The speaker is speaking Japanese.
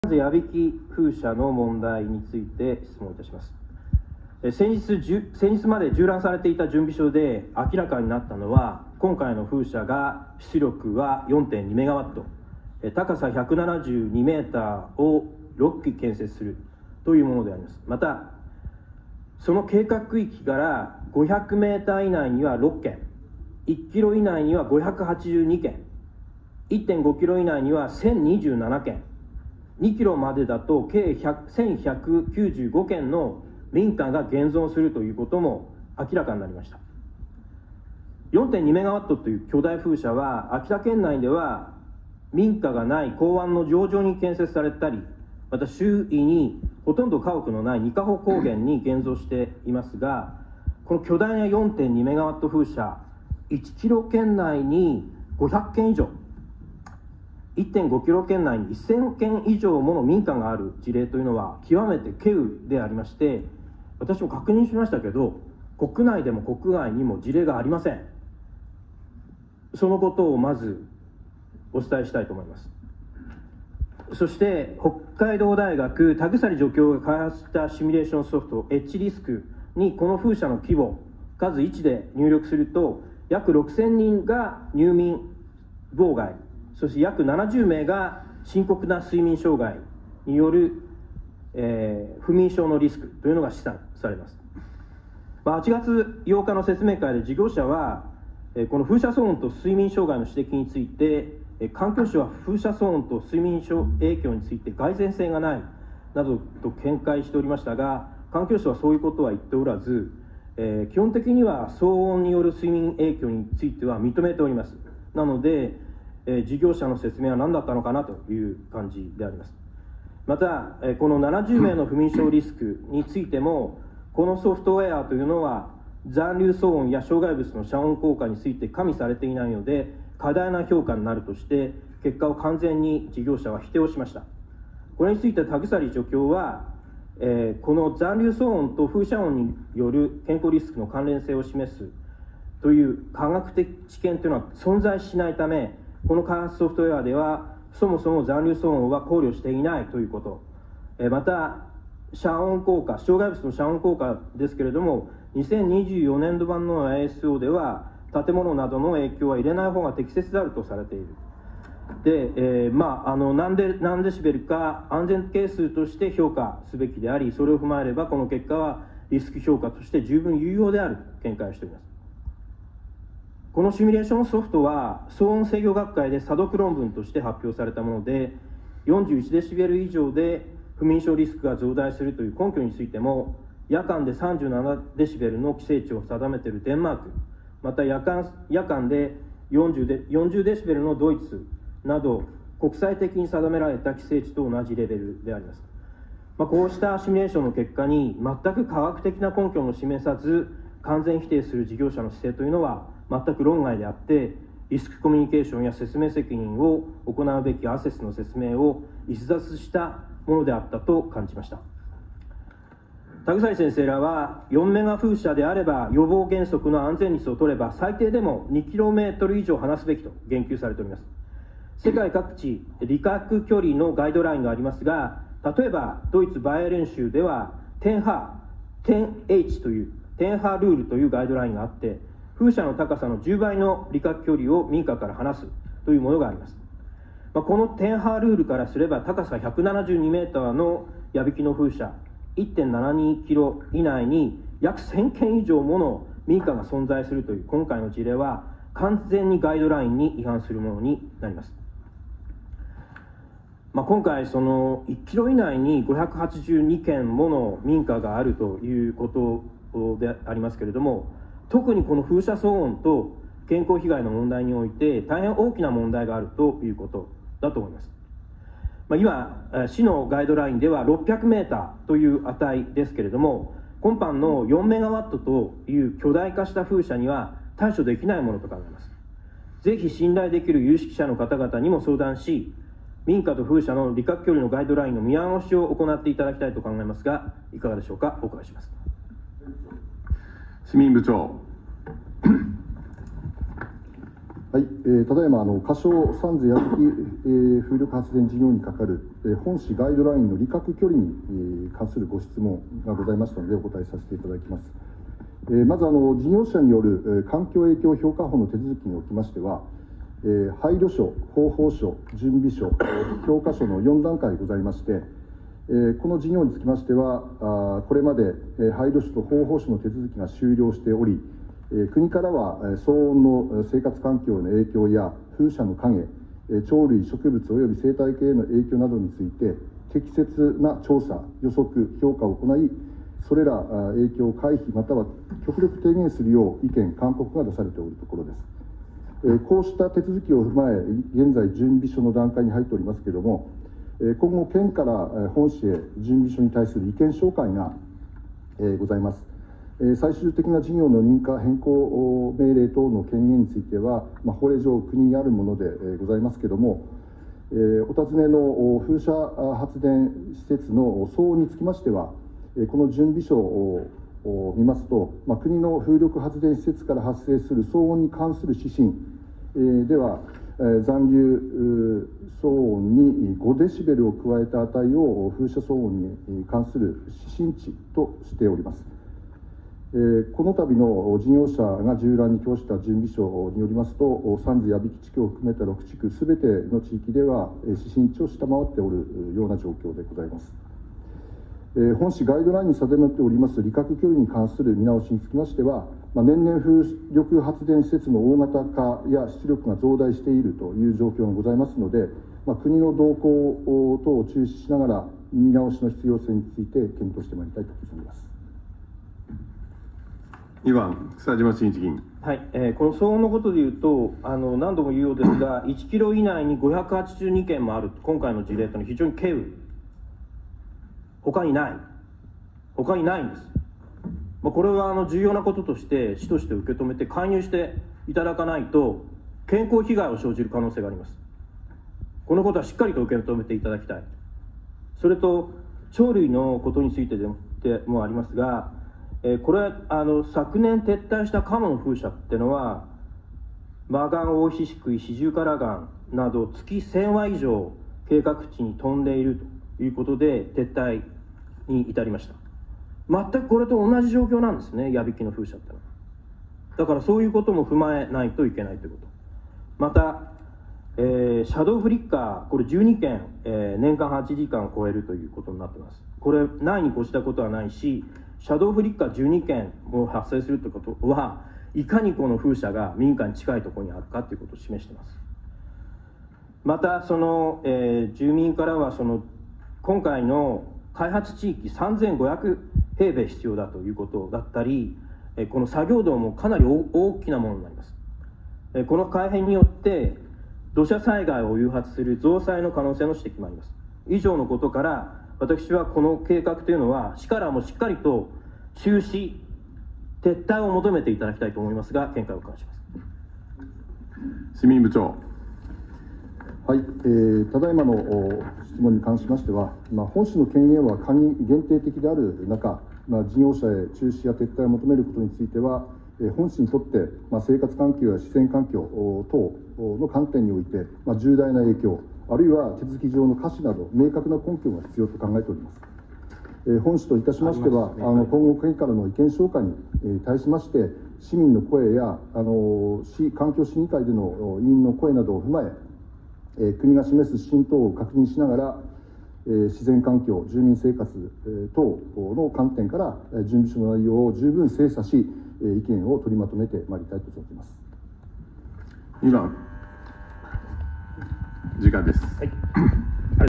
まず矢引風車の問題について質問いたします。先日まで縦覧されていた準備書で明らかになったのは、今回の風車が出力は 4.2 メガワット、高さ172メーターを6基建設するというものであります。また、その計画区域から500メーター以内には6件、1キロ以内には582件、1.5 キロ以内には1027件、2キロまでだと計1195件の民家が現存するということも明らかになりました。4.2 メガワットという巨大風車は、秋田県内では民家がない港湾の上々に建設されたり、また周囲にほとんど家屋のない二カ穂高原に現存していますが、この巨大な 4.2 メガワット風車、1キロ圏内に500件以上、1.5 キロ圏内に1000件以上もの民家がある事例というのは極めて稀有でありまして、私も確認しましたけど、国内でも国外にも事例がありません。そのことをまずお伝えしたいと思います。そして北海道大学田鎖助教が開発したシミュレーションソフト H リスクにこの風車の規模、数1で入力すると、約6000人が入眠妨害、そして約70名が深刻な睡眠障害による、不眠症のリスクというのが試算されます。8月8日の説明会で事業者は、この風車騒音と睡眠障害の指摘について、環境省は風車騒音と睡眠影響について蓋然性がないなどと見解しておりましたが、環境省はそういうことは言っておらず、基本的には騒音による睡眠影響については認めております。なので、事業者の説明は何だったのかなという感じであります。また、この70名の不眠症リスクについても、このソフトウェアというのは残留騒音や障害物の遮音効果について加味されていないので、過大な評価になるとして、結果を完全に事業者は否定をしました。これについて田鎖助教は、この残留騒音と風車音による健康リスクの関連性を示すという科学的知見というのは存在しないため、この開発ソフトウェアではそもそも残留騒音は考慮していないということ、また遮音効果、障害物の遮音効果ですけれども、2024年度版の ISO では建物などの影響は入れない方が適切であるとされている。で、何デシベルか安全係数として評価すべきであり、それを踏まえればこの結果はリスク評価として十分有用であると見解しております。このシミュレーションソフトは騒音制御学会で査読論文として発表されたもので、41デシベル以上で不眠症リスクが増大するという根拠についても、夜間で37デシベルの規制値を定めているデンマーク、また夜間で40デシベルのドイツなど国際的に定められた規制値と同じレベルであります。こうしたシミュレーションの結果に全く科学的な根拠も示さず完全否定する事業者の姿勢というのは全く論外であって、リスクコミュニケーションや説明責任を行うべきアセスの説明を逸脱したものであったと感じました。田鎖先生らは、4メガ風車であれば予防原則の安全率を取れば最低でも 2km 以上離すべきと言及されております。世界各地離隔距離のガイドラインがありますが、例えばドイツバイエルン州では 10H という10Hルールというガイドラインがあって、風車の高さの10倍の離隔距離を民家から離すというものがあります。この10Hルールからすれば、高さ172メーターの矢引の風車 1.72 キロ以内に約1000件以上もの民家が存在するという今回の事例は完全にガイドラインに違反するものになります。今回その1キロ以内に582件もの民家があるということでありますけれども、特にこの風車騒音と健康被害の問題において大変大きな問題があるということだと思います。今、市のガイドラインでは600メーターという値ですけれども、今般の4メガワットという巨大化した風車には対処できないものと考えます。ぜひ信頼できる有識者の方々にも相談し、民家と風車の離隔距離のガイドラインの見直しを行っていただきたいと考えますが、いかがでしょうか。お伺いします。 市民部長。 はい、ただいま仮称三津矢吹、風力発電事業にかかる、本市ガイドラインの離郭距離に、関するご質問がございましたのでお答えさせていただきます。まず事業者による、環境影響評価法の手続きにおきましては、配慮書、方法書、準備書、評価書の4段階ございまして、この事業につきましては、これまで配慮書と方法書の手続きが終了しており、国からは騒音の生活環境への影響や風車の影、鳥類、植物及び生態系への影響などについて適切な調査、予測、評価を行い、それら影響を回避または極力低減するよう意見、勧告が出されておるところです。こうした手続きを踏まえ、現在準備書の段階に入っておりますけれども、今後、県から本市へ準備書に対する意見紹介がございます。最終的な事業の認可変更命令等の権限については、法令上、国にあるものでございますけれども、お尋ねの風車発電施設の騒音につきましては、この準備書を見ますと、国の風力発電施設から発生する騒音に関する指針では、残留騒音に5デシベルを加えた値を風車騒音に関する指針値としております。この度の事業者が縦覧に供した準備書によりますと、三津矢吹地区を含めた6地区すべての地域では指針値を下回っておるような状況でございます。本市ガイドラインに定めております離郭距離に関する見直しにつきましては、年々風力発電施設の大型化や出力が増大しているという状況がございますので、国の動向等を注視しながら見直しの必要性について検討してまいりたいと思います。 2番、草島真一議員。 はい、この騒音のことでいうと、何度も言うようですが、1キロ以内に582件もある、今回の事例というのは非常に軽微、他にないんです。これは重要なこととして、市として受け止めて介入していただかないと、健康被害を生じる可能性があります。このことはしっかりと受け止めていただきたい。それと、鳥類のことについてもありますが、これは昨年撤退したカモの風車っていうのは、マガン、オオヒシクイ、シジュウカラガンなど月1000羽以上計画地に飛んでいるということで撤退に至りました。全くこれと同じ状況なんですね、矢引の風車ってのは。だからそういうことも踏まえないといけないということ。また、シャドーフリッカー、これ12件、年間8時間を超えるということになっています。これ、ないに越したことはないし、シャドーフリッカー12件も発生するということは、いかにこの風車が民家に近いところにあるかということを示しています。また、住民からは今回の開発地域3500平米必要だということだったり、この作業道もかなり大きなものになります。この改変によって土砂災害を誘発する増災の可能性の指摘もあります。以上のことから、私はこの計画というのは市からもしっかりと中止、撤退を求めていただきたいと思いますが、見解を交わします。 市民部長。 はい、ただいまの質問に関しましては、本市の権限は限定的である中、事業者へ中止や撤退を求めることについては、本市にとって、生活環境や自然環境等の観点において、重大な影響、あるいは手続き上の瑕疵など、明確な根拠が必要と考えております。本市といたしましては、今後、県からの意見紹介に対しまして、市民の声や市環境審議会での委員の声などを踏まえ、国が示す指針等を確認しながら、自然環境、住民生活等の観点から、準備書の内容を十分精査し、意見を取りまとめてまいりたいと存じます。 2番、時間です。 はい